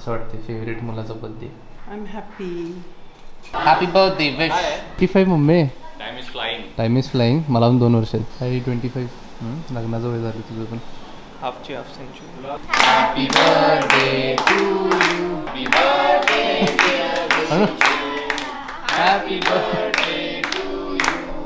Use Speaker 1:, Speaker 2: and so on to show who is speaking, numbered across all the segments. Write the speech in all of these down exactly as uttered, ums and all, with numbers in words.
Speaker 1: कसं वाटते फेवरेट मुलाचा birthday?
Speaker 2: I am happy.
Speaker 1: Happy birthday wish. Twenty five mummy. Time is flying. Time is flying. मला पण दोन वर्ष आहेत. ट्वेंटी फाईव्ह लग्नाचं वय झालं तुझं पण.
Speaker 2: हाफची half century.
Speaker 1: Happy birthday to you. Happy birthday dear. Happy birthday to you.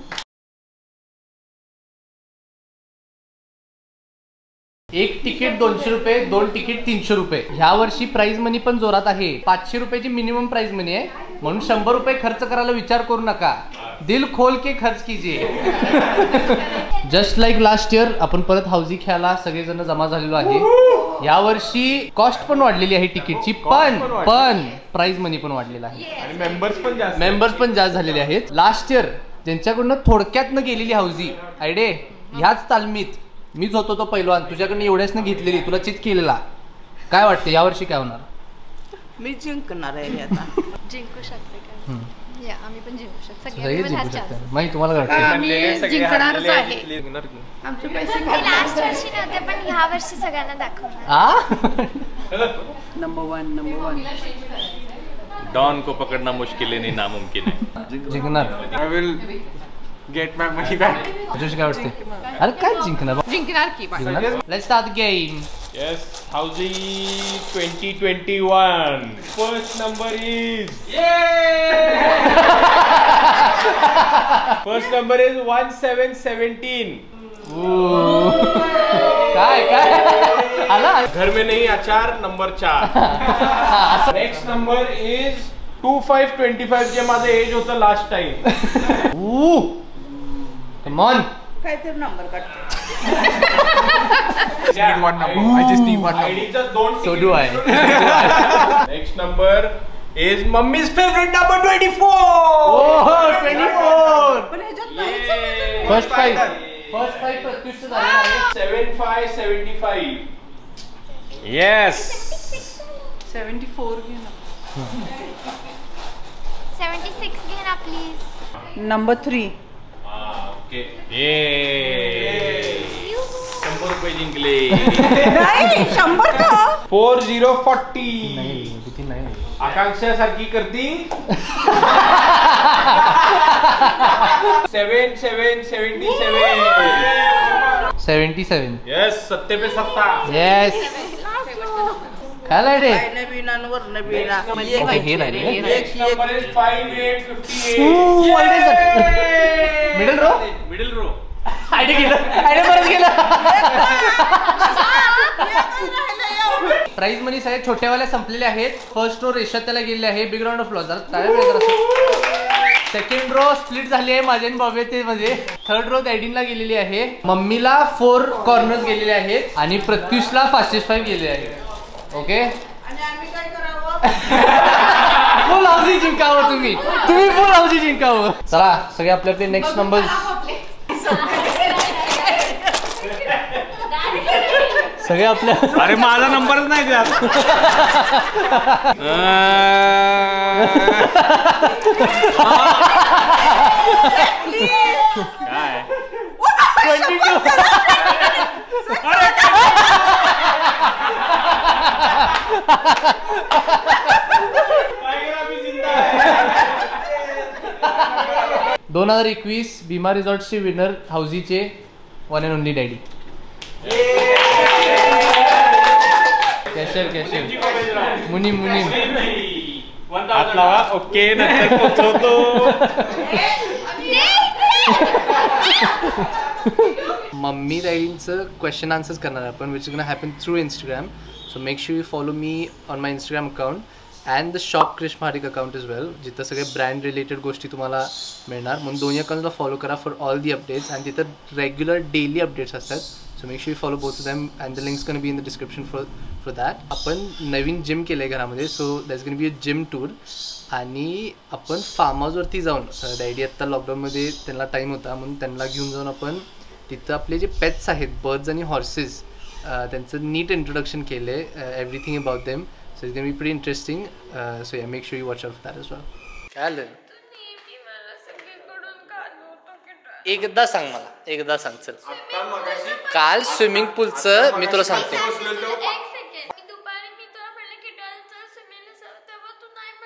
Speaker 1: एक तिकीट दोनशे रुपये, दोन तिकीट तीनशे रुपये. ह्या वर्षी प्राइज मनी पण जोरात आहे. पाचशे रुपयाची मिनिमम प्राइज मनी आहे, म्हणून शंभर रुपये खर्च करायला विचार करू नका. दिल खोल के खर्च कीजिए. जस्ट लाईक लास्ट इयर आपण परत हाऊजी खेळायला सगळेजण जमा झालेलो आहे. या वर्षी कॉस्ट पण वाढलेली आहे तिकीटची, पण पण प्राइज मनी पण वाढलेला आहे
Speaker 3: आणि मेंबर्स पण जास्त
Speaker 1: मेंबर्स पण जास्त झालेले आहेत. लास्ट इयर ज्यांच्याकडून थोडक्यातनं गेलेली हाऊजी आयडे ह्याच तालमीत मीच होतो तो पैलवान, तुझ्याकडनं एवढ्याच न घेतलेली, तुला चित केलेला. काय वाटतं यावर्षी काय होणार?
Speaker 2: मी जिंकणार आहे आता.
Speaker 4: जिंकू शकते का? या आम्ही पण जिंकू शकतो.
Speaker 1: सगळे जिंकू शकतात. माहिती तुम्हाला काय वाटतं?
Speaker 2: आम्ही जिंकणारच आहे. आमचे पैसे
Speaker 4: लास्ट वर्षी नव्हते पण ह्या वर्षी सगळ्यांना दाखवणार.
Speaker 1: आ
Speaker 2: number one number one.
Speaker 3: Don को पकड़ना मुश्किल नहीं नामुमकिन है.
Speaker 1: जिंकणार.
Speaker 3: I will get my money back.
Speaker 1: तुझ्याशी काय वाटते? अरे काय जिंकणार?
Speaker 2: जिंकणार की
Speaker 1: let's start game.
Speaker 3: Yes, Housie twenty twenty-one. First number is yeah. First number is one seven seventeen.
Speaker 1: काय काय आला?
Speaker 3: घर में नहीं अचार नंबर चार. Next number is two five twenty-five जे माझं एज होतं लास्ट टाइम.
Speaker 1: Come on.
Speaker 2: काय तर नंबर काढते.
Speaker 3: Need one number. I just need one number. I need just don't.
Speaker 1: So do I.
Speaker 3: Next number is Mummy's favorite number twenty-four.
Speaker 1: Oh, twenty-four.
Speaker 2: पण ह्याच्यात नाहीच आहे.
Speaker 1: First five. First five प्रत्युष्ट झाले आहे.
Speaker 3: Seven five seventy five. Yes.
Speaker 2: Seventy four घे ना.
Speaker 4: Seventy six घे ना प्लीज.
Speaker 2: Number three.
Speaker 3: ओके. ये. शंभर रुपये जिंकले.
Speaker 2: नाही शंभर का?
Speaker 3: Four zero forty.
Speaker 1: किती नाही.
Speaker 3: आकांक्षा सारखी करती. Seven seven seventy seven.
Speaker 1: Seventy seven.
Speaker 3: Yes सत्ते पे सत्ता.
Speaker 1: येस. काय लाईडे?
Speaker 2: नवीनांवर नवीना.
Speaker 1: ओके हे लाईडे.
Speaker 3: Number is five eight fifty eight.
Speaker 1: Middle row.
Speaker 3: Middle row.
Speaker 1: आयडे गेलं. आयडे परत गेलं. प्राइज मनी सगळ्या छोट्यावाल्या संपलेल्या आहेत. फर्स्ट रो रेषा त्याला गेलेले आहे. Big round of flaws. Second row split झाली आहे माझ्या आणि बॉबे मध्ये. थर्ड रो डॅडीनला गेलेली आहे. मम्मीला फोर कॉर्नर्स गेलेले आहेत आणि प्रत्युषला फास्टेस्ट फाईव्ह गेलेले आहेत. ओके
Speaker 2: आणि आम्ही काय करावं?
Speaker 1: फुल हाऊसी जिंकावं तुम्ही. तुम्ही फुल हाऊसी जिंकावं. चला सगळे आपले आपले नेक्स्ट नंबर. सगळे आपल्या.
Speaker 3: अरे माझा नंबरच नाही त्यात. काय
Speaker 1: ट्वेंटी टू. दोन हजार एकवीस भीमा रिसॉर्टचे विनर हाऊसीचे one and only daddy. Cashier cashier मुनीम मुनीम.
Speaker 3: हात लावा. ओके नंतर पोचवतो.
Speaker 1: मम्मी डॅडींचं क्वेश्चन आन्सर्स करणार आपण which is gonna happen through Instagram. So make sure you follow me on my Instagram account and the shop Krish Mahadik account is well, जिथं सगळे ब्रँड रिलेटेड गोष्टी तुम्हाला मिळणार. म्हणून दोन्ही अकाउंटला फॉलो करा फॉर ऑल दी अपडेट्स आणि तिथं रेग्युलर डेली अपडेट्स असतात. So make sure you follow both of them and the links can be in the description for for that. आपण नवीन जिम केलं आहे घरामध्ये, so that's gonna be a gym tour. आणि आपण फार्म हाऊसवरती जाऊन daddy आत्ता लॉकडाऊनमध्ये त्यांना टाईम होता म्हणून त्यांना घेऊन जाऊन आपण तिथं आपले जे पेट्स आहेत बर्ड्स आणि हॉर्सेस त्यांचं नीट इंट्रोडक्शन केलं आहे. Everything about them. So it's going to be pretty interesting. Uh, so yeah, make sure you watch out for that as well. Alan. एकदा सांग मला, एकदा सांग चल. काल स्विमिंग पूलचं मी तुला सांगतो.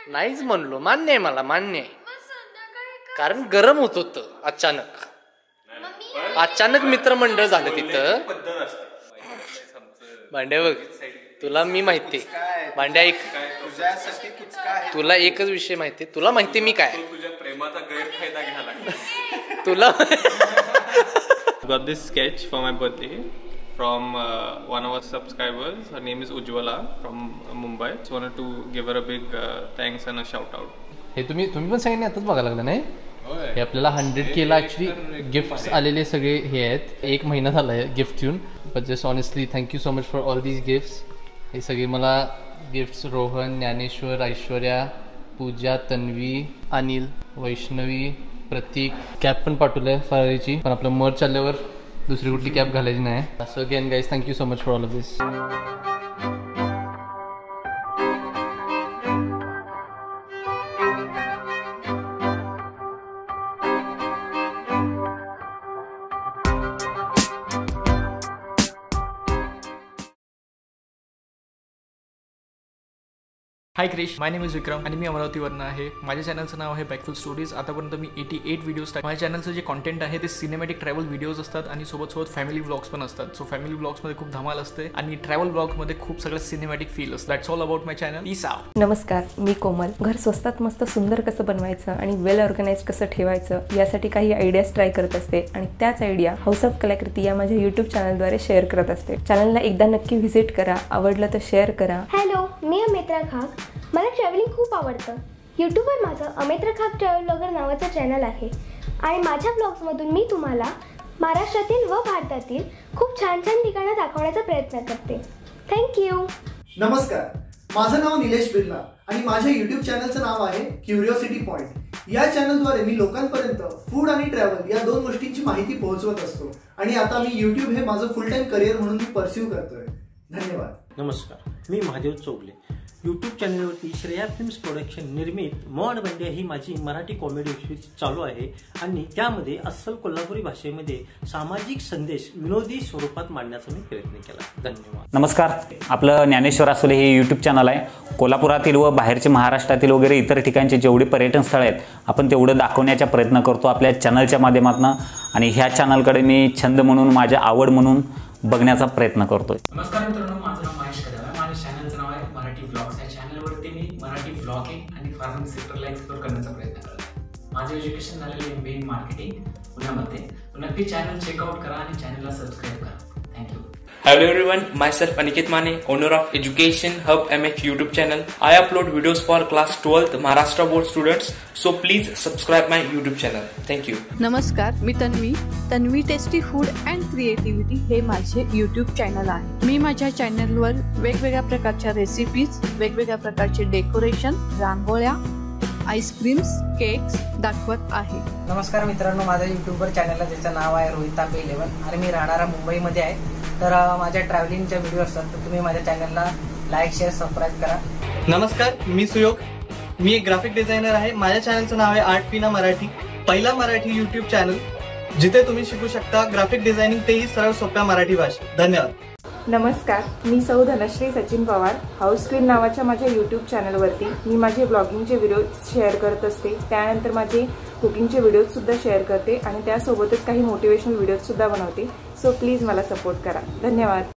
Speaker 1: नाहीच म्हणलो, मान्य आहे मला, मान्य आहे. कारण गरम होत होतं अचानक, अचानक मित्रमंडळ झालं तिथं. भांड्या बघ, तुला मी माहिती भांड्या, एक तुला एकच विषय माहिती, तुला माहिती मी काय
Speaker 3: तुझ्या प्रेमाचा गैरफायदा घ्यायला.
Speaker 1: तुला
Speaker 3: got this sketch for my birthday from uh, one of our subscribers. Her name is Ujwala from uh, Mumbai. Just wanted to give her a big uh, thanks and a shout out.
Speaker 1: हे तुम्ही तुम्ही पण सांगितलं आताच बघायला लागलं नाही. हे आपल्याला हंड्रेड केला ऍक्च्युली गिफ्ट्स आलेले सगळे हे आहेत. एक महिना झाला आहे गिफ्ट येऊन. But just honestly thank you so much for all these gifts. हे सगळे मला गिफ्ट्स रोहन, ज्ञानेश्वर, ऐश्वर्या, पूजा, तन्वी, अनिल, वैष्णवी, प्रतीक. कॅप पण पाठवलंय फरारीची, पण आपलं मर्च आल्यावर दुसरी कुठली कॅप घालायची नाही. So again guys thank you so much for all of this.
Speaker 5: Hi Krish, my name is Vikram आणि मी अमरावतीवरनं आहे. माझ्या चॅनलचं नाव आहे बॅकफुल स्टोरीज. आतापर्यंत मी एटी एट व्हिडिओज टाक. माझ्या चॅनलचं जे कॉन्टेंट आहे ते सिनेमॅटिक ट्रॅव्हल व्हिडिओज असतात आणि सोबत सोबत फॅमिली व्लॉग्स पण असतात. सो फॅमिली व्लॉग्समध्ये खूप धमाल असते आणि ट्रॅव्हल व्लॉग्समध्ये खूप सगळं सिनेमॅटिक फील असतं. That's all about my channel. Peace out.
Speaker 6: नमस्कार, मी कोमल. घर स्वस्तात मस्त सुंदर कसं बनवायचं आणि वेल ऑर्गनाइज कसं ठेवायचं यासाठी काही आयडियाज ट्राय करत असते आणि त्याच आयडिया हाऊस ऑफ कलाकृती या माझ्या यूट्यूब चॅनलद्वारे शेअर करत असते. चॅनलला एकदा नक्की व्हिजिट करा, आवडलं तर शेअर करा.
Speaker 7: हॅलो, मी अमित्रा खाक. मला ट्रॅव्हलिंग खूप आवडतं. यूट्यूबवर माझं अमित्रा खाक ट्रॅव्हल ब्लॉगर नावाचं चॅनल आहे आणि माझ्या ब्लॉग्समधून मी तुम्हाला महाराष्ट्रातील व भारतातील खूप छान छान ठिकाणं दाखवण्याचा प्रयत्न करते. थँक्यू.
Speaker 8: नमस्कार, माझं नाव निलेश बिर्ला आणि माझ्या यूट्यूब चॅनलचं नाव आहे क्युरिओसिटी पॉइंट. या चॅनलद्वारे मी लोकांपर्यंत फूड आणि ट्रॅव्हल या दोन गोष्टींची माहिती पोहोचवत असतो आणि आता मी यूट्यूब हे माझं फुल टाइम करिअर म्हणून मी परस्यू करतोय. धन्यवाद.
Speaker 9: नमस्कार, मी महादेव चौगले. यूट्यूब चॅनलवरती श्रेया फिल्म्स प्रोडक्शन निर्मित मॉड बंड्या ही माझी मराठी कॉमेडी वेब चालू आहे आणि त्यामध्ये अस्सल कोल्हापुरी भाषेमध्ये सामाजिक संदेश विनोदी स्वरूपात मांडण्याचा मी प्रयत्न केला. धन्यवाद.
Speaker 10: नमस्कार, आपलं ज्ञानेश्वर असोले हे यूट्यूब चॅनल आहे. कोल्हापुरातील व बाहेरचे महाराष्ट्रातील वगैरे इतर ठिकाणचे जेवढे पर्यटन स्थळ आहेत आपण तेवढं दाखवण्याचा प्रयत्न करतो आपल्या चॅनलच्या माध्यमातून आणि ह्या चॅनलकडे मी छंद म्हणून, माझ्या आवड म्हणून बघण्याचा प्रयत्न करतोय.
Speaker 11: नमस्कार मित्रांनो, माझं नाव महेश कदम आहे. माझ्या चॅनलचं नाव आहे मराठी व्लॉग्स. या चॅनलवरती मी मराठी व्लॉगिंग आणि फार्मिंग सेक्टरला एक्सप्लोर करण्याचा प्रयत्न करतो. माझं एज्युकेशन झालेलं M B A in marketing पुण्यामध्ये. नक्की चॅनल चेकआउट करा आणि चॅनलला सबस्क्राईब करा. Thank you.
Speaker 12: Hello everyone, myself Aniket Mane, owner of Education Hub M H YouTube channel. I upload videos for class twelfth Maharashtra board students, so please subscribe my YouTube channel. Thank you.
Speaker 13: नमस्कार, मी Tanvi. Tanvi tasty food and creativity हे माझे YouTube channel आहे. मी माझ्या चॅनलवर वेगवेगळ्या प्रकारच्या recipes, वेगवेगळ्या प्रकारचे डेकोरेशन, रांगोळ्या, आईस्क्रीम्स, केक्स दाखवत आहे.
Speaker 14: नमस्कार मित्रांनो, माझ्या यूट्यूबवर चॅनल आहे ज्याचं नाव आहे रोहित तांबे इलेवन आणि मी राहणारा मुंबईमध्ये आहे. तर माझ्या ट्रॅव्हलिंगच्या व्हिडिओ असतात तर तुम्ही माझ्या चॅनलला लाईक, शेअर, सबस्क्राईब करा.
Speaker 15: नमस्कार, मी सुयोग. मी एक ग्राफिक डिझायनर आहे. माझ्या चॅनलचं नाव आहे आर्ट पिना मराठी, पहिला मराठी यूट्यूब चॅनल जिथे तुम्ही शिकू शकता ग्राफिक डिझायनिंग, तेही सरळ सोप्या मराठी भाषेत. धन्यवाद.
Speaker 6: नमस्कार, मी सौ धनश्री सचिन पवार. हाऊस क्वीन नावाच्या माझ्या यूट्यूब चॅनलवरती मी माझे ब्लॉगिंगचे व्हिडिओ शेअर करत असते. त्यानंतर माझे कुकिंगचे व्हिडिओज सुद्धा शेअर करते आणि त्यासोबतच काही मोटिवेशनल व्हिडिओज सुद्धा बनवते. सो प्लीज मला सपोर्ट करा. धन्यवाद.